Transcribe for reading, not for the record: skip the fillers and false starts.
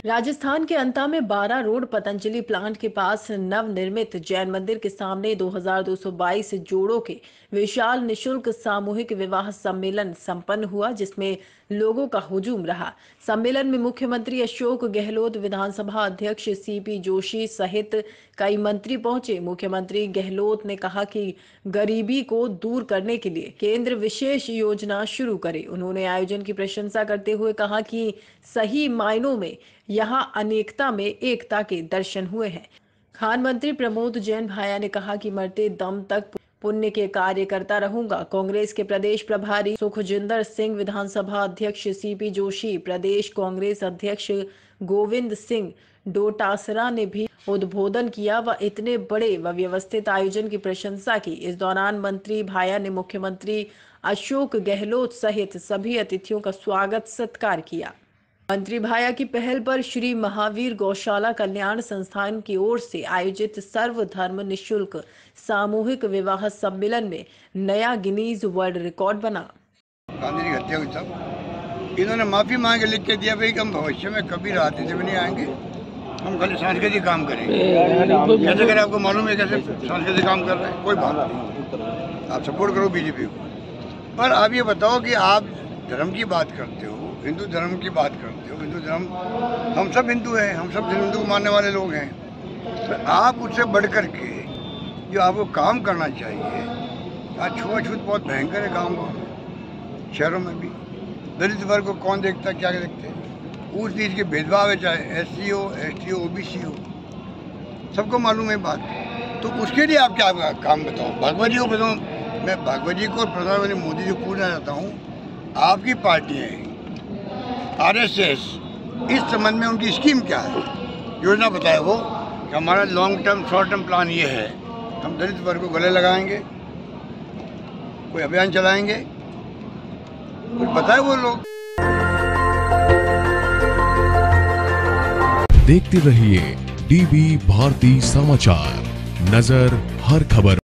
राजस्थान के अंता में 12 road Patanjali plant के पास नवनिर्मित जैन मंदिर के सामने 2222 जोड़ों के विशाल निशुल्क सामूहिक विवाह सम्मेलन संपन्न हुआ, जिसमें लोगों का हुजूम रहा। सम्मेलन में मुख्यमंत्री अशोक गहलोत, विधानसभा अध्यक्ष सीपी जोशी सहित कई मंत्री पहुंचे। मुख्यमंत्री गहलोत ने कहा कि गरीबी को दूर करने के लिए केंद्र विशेष योजना शुरू करे। उन्होंने आयोजन की प्रशंसा करते हुए कहा कि सही मायनों में यहां अनेकता में एकता के दर्शन हुए हैं। खान मंत्री प्रमोद जैन भाया ने कहा कि मरते दम तक पुण्य के कार्य करता रहूंगा। कांग्रेस के प्रदेश प्रभारी सुखजिंदर सिंह, विधानसभा अध्यक्ष सीपी जोशी, प्रदेश कांग्रेस अध्यक्ष गोविंद सिंह डोटासरा ने भी उद्बोधन किया व इतने बड़े व व्यवस्थित आयोजन की प्रशंसा की। इस दौरान मंत्री भाया ने मुख्यमंत्री अशोक गहलोत सहित सभी अतिथियों का स्वागत सत्कार किया। मंत्री भाया की पहल पर श्री महावीर गौशाला कल्याण संस्थान की ओर से आयोजित सर्वधर्म निशुल्क सामूहिक विवाह सम्मेलन में नया गिनीज वर्ल्ड रिकॉर्ड बना। गांधी जी हत्या हुई तब इन्होंने माफी मांग के लिख के दिया भाई कि हम भविष्य में कभी राजनीति में नहीं आएंगे, हम खाली सांस्कृतिक काम करेंगे। जैसे अगर आपको मालूम है कैसे सांस्कृतिक काम कर रहे हैं, कोई बात नहीं, आप सपोर्ट करो बीजेपी को। पर आप ये बताओ कि आप धर्म की बात करते हो, हिंदू धर्म की बात करते हो। हिंदू धर्म, हम सब हिंदू हैं, हम सब हिंदू को मानने वाले लोग हैं। तो आप उससे बढ़ कर के जो आपको काम करना चाहिए, आज छुआछूत बहुत भयंकर है गाँव में, शहरों में भी। दलित वर्ग को कौन देखता, क्या देखते हैं, ऊंच नीच के भेदभाव है, चाहे SC हो, ST हो, OBC हो, सबको मालूम है बात। तो उसके लिए आप क्या काम बताओ, भागवत जी को बताऊँ। मैं भागवत जी को प्रधानमंत्री मोदी जी को पूछना चाहता हूँ, आपकी पार्टी है RSS, इस संबंध में उनकी स्कीम क्या है, योजना बताए वो कि हमारा long term short term plan ये है, हम दलित वर्ग को गले लगाएंगे, कोई अभियान चलाएंगे, कुछ बताए वो लोग। देखते रहिए DB भारती समाचार, नजर हर खबर।